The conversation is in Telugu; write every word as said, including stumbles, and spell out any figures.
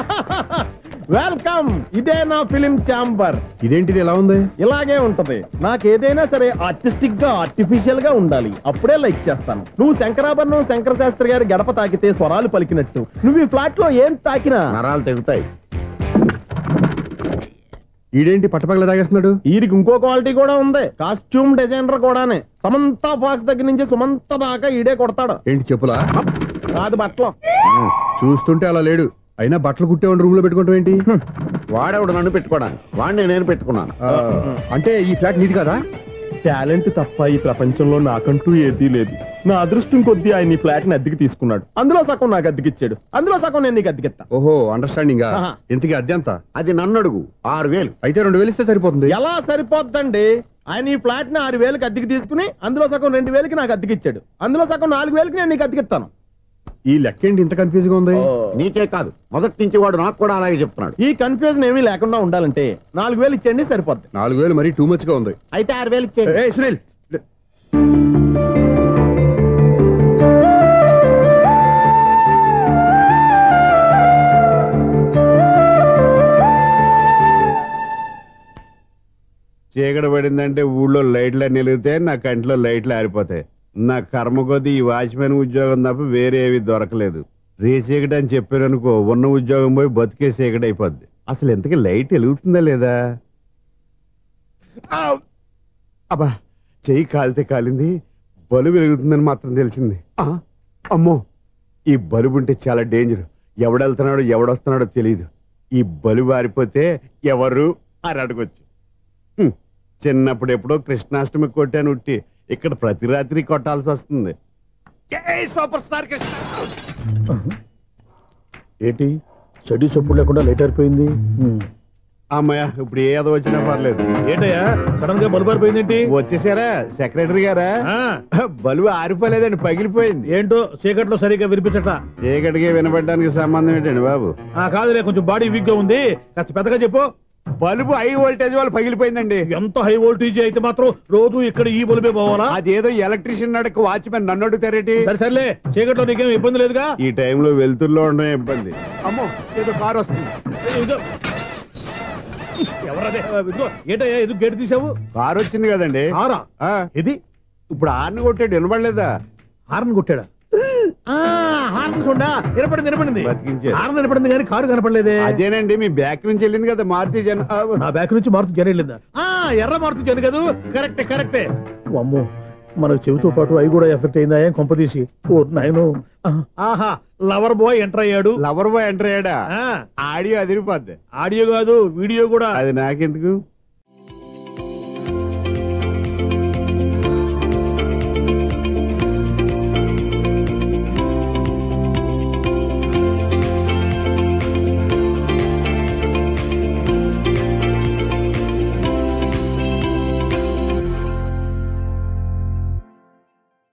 వెల్కమ్. ఇదే నా ఫిలిం ఛాంబర్. ఇదేంటిది ఎలా ఉంది? ఇలాగే ఉంటది. నాకు ఏదైనా సరే ఆర్టిస్టిక్ గా ఆర్టిఫిషియల్ గా ఉండాలి, అప్పుడే లైక్ చేస్తాను. నువ్వు శంకరాభరణం శంకర శాస్త్రి గారి గడప తాకితే స్వరాలు పలికినట్టు నువ్వు ఈ ఫ్లాట్ లో ఏం తాకినా నరాలు తెగుతాయి. ఈడేంటి పట్టపగల తాగేస్తున్నాడు? వీరికి ఇంకో క్వాలిటీ కూడా ఉంది. కాస్ట్యూమ్ డిజైనర్ కూడానే. సమంత ఫాక్స్ దగ్గర నుంచి సుమంత దాకా ఈడే కొడతాడు. ఏంటి చెప్పులా? కాదు బట్టలు. చూస్తుంటే అలా లేడు. అయినా బట్టలు కుట్టేవాడి రూమ్ లో పెట్టుకుంటాం ఏంటి? వాడేవాడు నన్ను పెట్టుకోవడానికి, వాడిని నేను పెట్టుకున్నాను. అంటే ఈ ఫ్లాట్ నీది కదా? టాలెంట్ తప్ప ఈ ప్రపంచంలో నాకంటూ ఏదీ లేదు. నా అదృష్టం కొద్దీ ఆయన ఈ ఫ్లాట్ ని అద్దెకి తీసుకున్నాడు. అందులో సగం నాకు అద్దెకిచ్చాడు, అందులో సగం నేను నీకు అద్దెకిస్తా. ఓహో, అండర్స్టాండింగ్. ఇంతకీ అద్దె ఎంత? అది నన్ను అడుగు. ఆరు వేలు. అయితే రెండు వేలు ఇస్తే సరిపోతుంది. ఎలా సరిపోద్దండి? ఆయన ఈ ఫ్లాట్ ని ఆరు వేలకి అద్దెకి తీసుకుని అందులో సగం రెండు వేలకి నాకు అద్దెకిచ్చాడు, అందులో సగం నాలుగు వేలకి నేను నీకు అద్దెకిస్తాను. ఈ లెక్క ఏంటి ఇంత కన్ఫ్యూజ్ గా ఉంది? నీకే కాదు, మొదటి నుంచి వాడు నాకు కూడా అలాగే చెప్తున్నాడు. ఈ కన్ఫ్యూజన్ ఏమీ లేకుండా ఉండాలంటే నాలుగు వేలు ఇచ్చేయండి, సరిపోద్ది. నాలుగు వేలు మరీ టూ మచ్ గా ఉంది. అయితే ఆరు వేలు ఇచ్చేయండి. ఏయ్ సునీల్, చీకటి పడిందంటే ఊళ్ళో లైట్లు అన్ని వెలిగితే నా కంటిలో లైట్లు ఆరిపోతాయి. నా కర్మ కొద్దీ ఈ వాచ్మెన్ ఉద్యోగం తప్ప వేరే ఏవి దొరకలేదు. రే చీకటి అని చెప్పారనుకో, ఉన్న ఉద్యోగం పోయి బతికే చీకటి అయిపోద్ది. అసలు ఎంతకీ లైట్ వెలుగుతుందా లేదా? అబ్బా, చెయ్యి కాలితే కాలింది, బలుబు వెలుగుతుందని మాత్రం తెలిసింది. అమ్మో, ఈ బలుబు ఉంటే చాలా డేంజర్. ఎవడెళ్తున్నాడో ఎవడొస్తున్నాడో తెలియదు. ఈ బలుబు ఆరిపోతే ఎవరు అని అడగొచ్చు. చిన్నప్పుడు ఎప్పుడో కృష్ణాష్టమి కొట్టాను ఉట్టి, ఇక్కడ ప్రతి రాత్రి కొట్టాల్సి వస్తుంది. Super star Krishna. ఏంటి చెడు చెప్పుడు లేకుండా లేట్ అయిపోయింది? అమ్మయ్య, ఇప్పుడు ఏదో వచ్చినా పర్లేదు. ఏంటయ్యా సడన్ గా బల్బు ఆరిపోయింది ఏంటి? వచ్చేసారా సెక్రటరీ గారా? బలుబు ఆరిపోలేదండి, పగిలిపోయింది. ఏంటో చీకట్లో సరిగ్గా వినిపించట. చీకటికి వినపడడానికి సంబంధం ఏంటండి బాబు? కాదులే, కొంచెం బాడీ వీక్ గా ఉంది, కాస్త పెద్దగా చెప్పు. బల్బు హై వోల్టేజ్ వాళ్ళు పగిలిపోయిందండి. ఎంత హై వోల్టేజ్ అయితే మాత్రం రోజు ఇక్కడ ఈ బల్బే పోవాలా? అదేదో ఎలక్ట్రీషియన్ నడక వాచ్మెన్ నన్ను అడుగుతారేటి? సరే సర్లే, చీకట్లో నీకేం ఇబ్బంది లేదుగా? ఈ టైంలో వెళ్తుల్లో ఉండడం ఇబ్బంది. అమ్మో, ఏదో కారు వస్తుంది. ఎవరదే? ఏంటయ్యా ఎందుకు గేటు తీసావు? కారు వచ్చింది కదండి. కారా? ఇది ఇప్పుడు హార్న్ కొట్టాడు, వినపడలేదా? హార్న్ కొట్టాడా? హార్న్ చూడా వినపడింది, వినపడింది. హార్న్ వినపడింది కానీ కారు కనపడలేదే. అదేనండి, మీ బ్యాక్ నుంచి వెళ్ళింది కదా మారుతి జన. నా బ్యాక్ నుంచి మారుతి జన వెళ్ళిందా? ఎర్ర మారుతి జన కదా? కరెక్టే కరెక్టే. అమ్మో, మనకు చెవితో పాటు అవి కూడా ఎఫెక్ట్ అయిందా ఏం కొంపదీసి? ఓ నాయను. ఆహా, లవర్ బాయ్ ఎంటర్ అయ్యాడు. లవర్ బాయ్ ఎంటర్ అయ్యాడా? ఆడియో అదిరిపోద్ది. ఆడియో కాదు, వీడియో కూడా. అది నాకెందుకు?